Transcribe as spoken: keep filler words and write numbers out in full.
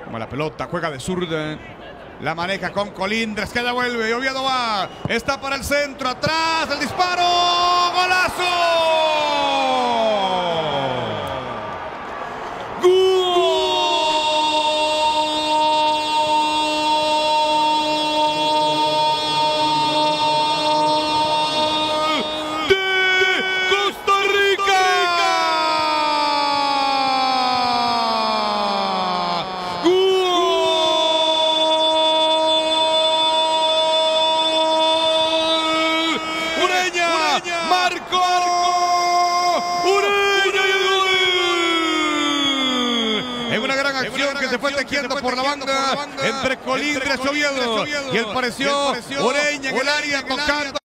Como la pelota, juega de zurda. La maneja con Colindres, que devuelve. Oviedo va. Está para el centro, atrás, el disparo. ¡Golazo! ¡Gol! ¡De Costa Rica! Marco Ureña y el gol. En una gran acción que se fue tejiendo por la banda entre Colindres y Oviedo. Y él pareció Ureña en el área tocando.